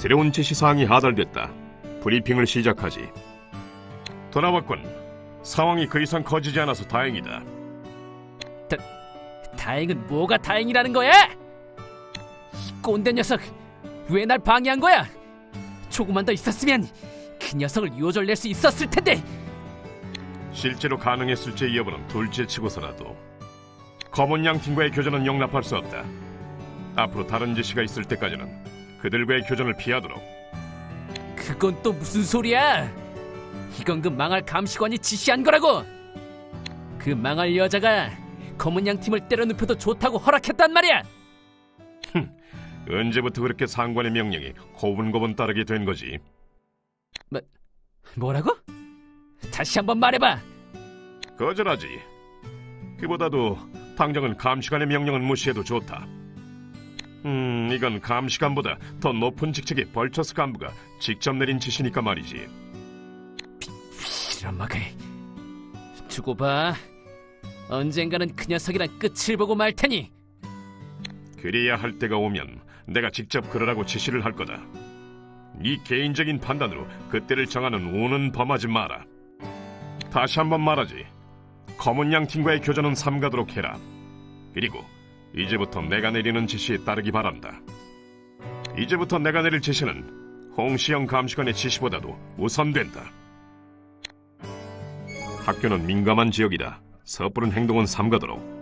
새로운 지시사항이 하달됐다. 브리핑을 시작하지. 돌아왔군. 상황이 그 이상 커지지 않아서 다행이다. 다행은 뭐가 다행이라는 거야? 이 꼰대 녀석, 왜 날 방해한 거야? 조금만 더 있었으면 그 녀석을 요절낼 수 있었을 텐데. 실제로 가능했을지 여부는 둘째치고서라도 검은 양 팀과의 교전은 용납할 수 없다. 앞으로 다른 지시가 있을 때까지는 그들과의 교전을 피하도록. 그건 또 무슨 소리야? 이건 그 망할 감시관이 지시한 거라고. 그 망할 여자가 검은 양 팀을 때려눕혀도 좋다고 허락했단 말이야. 언제부터 그렇게 상관의 명령이 고분고분 따르게 된 거지? 뭐라고? 다시 한번 말해봐. 거절하지. 그보다도 당장은 감시관의 명령은 무시해도 좋다. 이건 감시관보다 더 높은 직책의 벌처스 간부가 직접 내린 지시니까 말이지. 빌어먹을. 두고 봐. 언젠가는 그 녀석이랑 끝을 보고 말 테니. 그래야 할 때가 오면 내가 직접 그러라고 지시를 할 거다. 네 개인적인 판단으로 그때를 정하는 운은 범하지 마라. 다시 한번 말하지. 검은 양 팀과의 교전은 삼가도록 해라. 그리고 이제부터 내가 내리는 지시에 따르기 바란다. 이제부터 내가 내릴 지시는 홍시영 감시관의 지시보다도 우선된다. 학교는 민감한 지역이다. 섣부른 행동은 삼가도록.